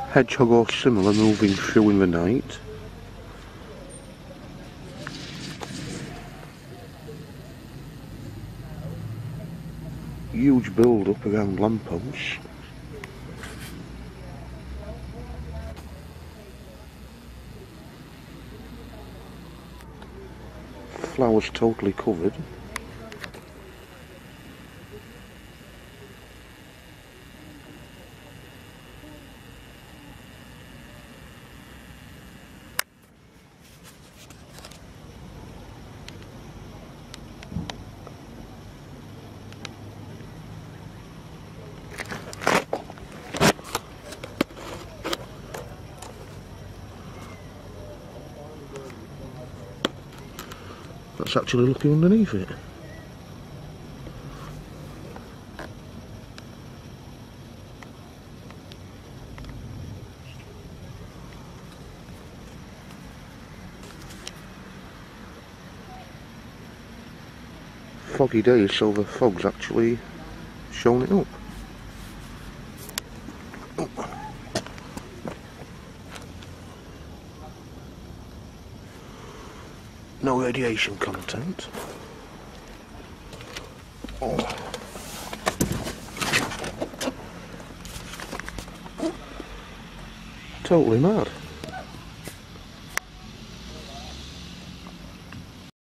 Hedgehog or similar moving through in the night. Huge build up around lampposts. Flowers totally covered. That's actually looking underneath it. Foggy day, so the fog's actually showing it up. No radiation content. Oh. Totally mad.